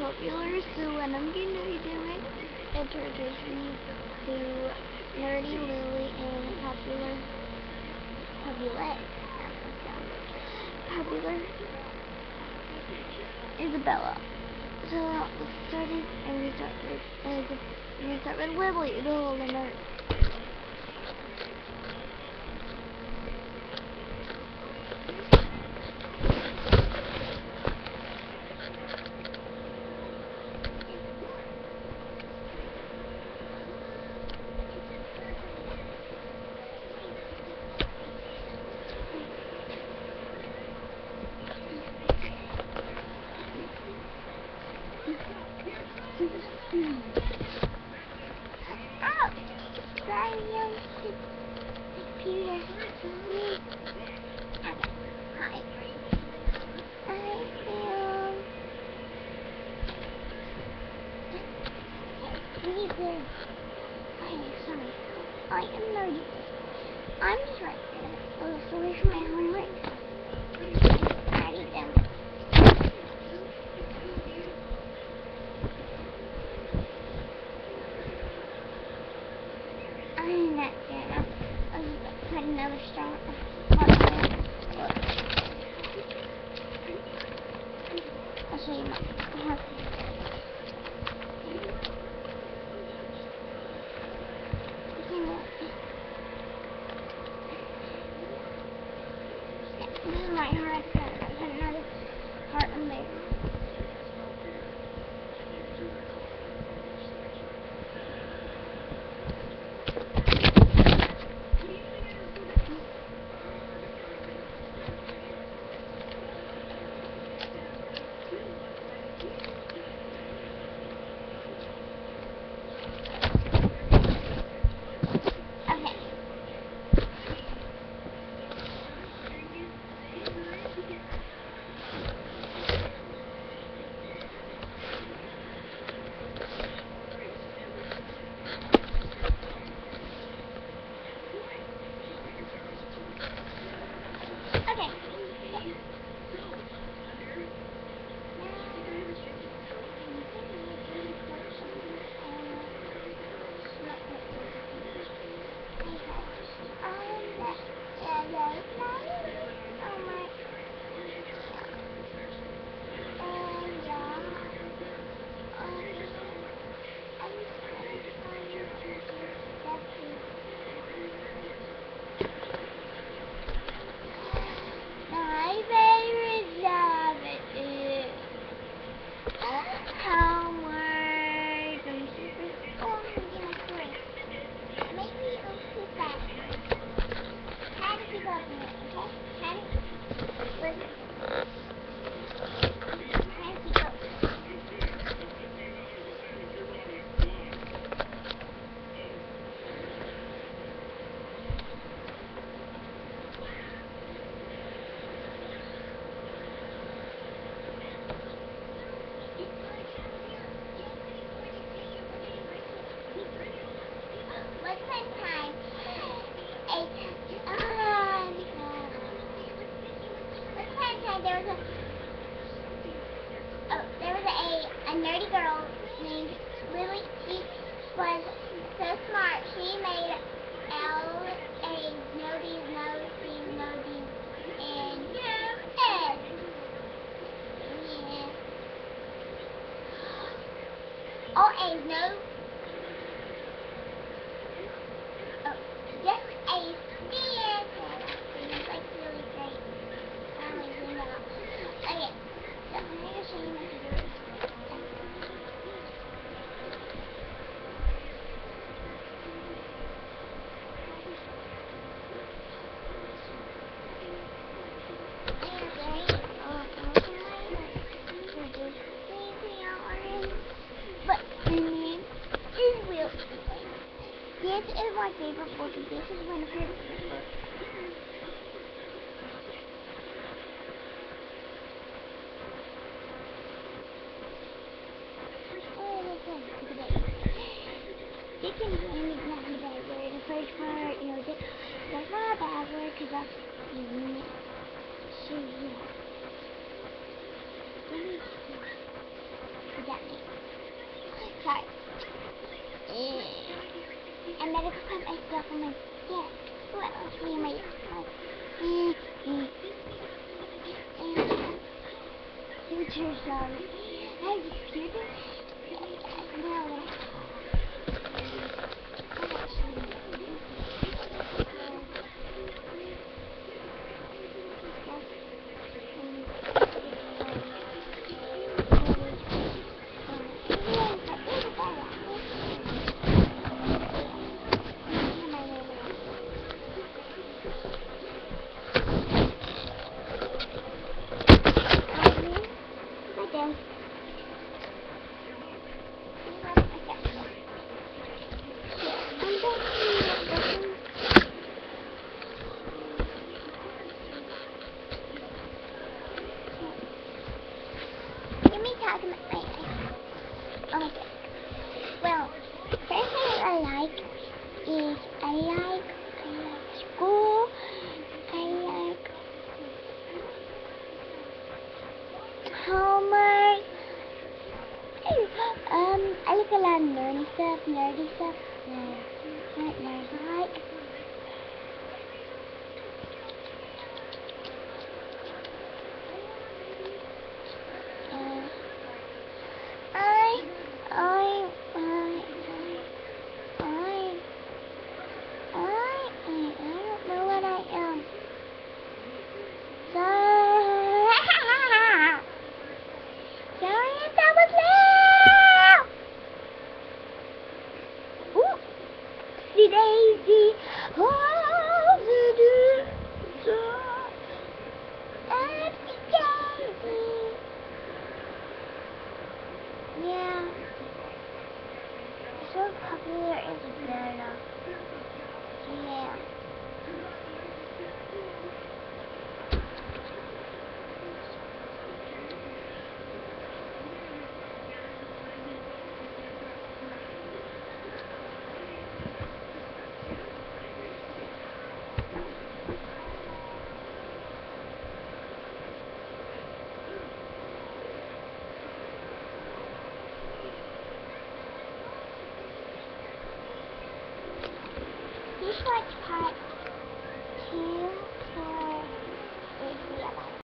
popular, so what I'm gonna be doing is introduce you to Nerdy Lily and Popular Isabella. So let's start it, and we start with Lily, the little nerd. Oh, sorry, computer. Okay, hi. I am. Sorry. I am nerdy. I'm just writing a little story for my homework. Already done it. I'm not gonna put another strong I'll show you my This is my heart. I put another heart in there. My favorite job is homework. I'm super strong. Maybe I'll keep that. Try to keep up with it, okay? Try to listen. Try to keep up. Let's spend time. There was a nerdy girl named Lily. She was so smart. She made L-A, no D's, no C's, no D's, and no S. Yeah. All A's, no. Oh, just A's. Yeah. It's like really great. Okay. So I'm going to show you my computer. But my name is Will. This is my favorite book, and this is my favorite book. You can hear me not the bad word. The first part, that's not a bad word because that's unique. So, yeah. Sorry. I better go put myself on my desk. What else me on my desk? Future song. I have a computer? No. Let me talk about my well, first thing I like is I like school. I like homework. I like a lot of nerdy stuff. What nerds like? I don't know what I am. Sorry if that was loud. Ooh, see Daisy, oh, Daisy. Yeah, so popular is Bella. Yeah.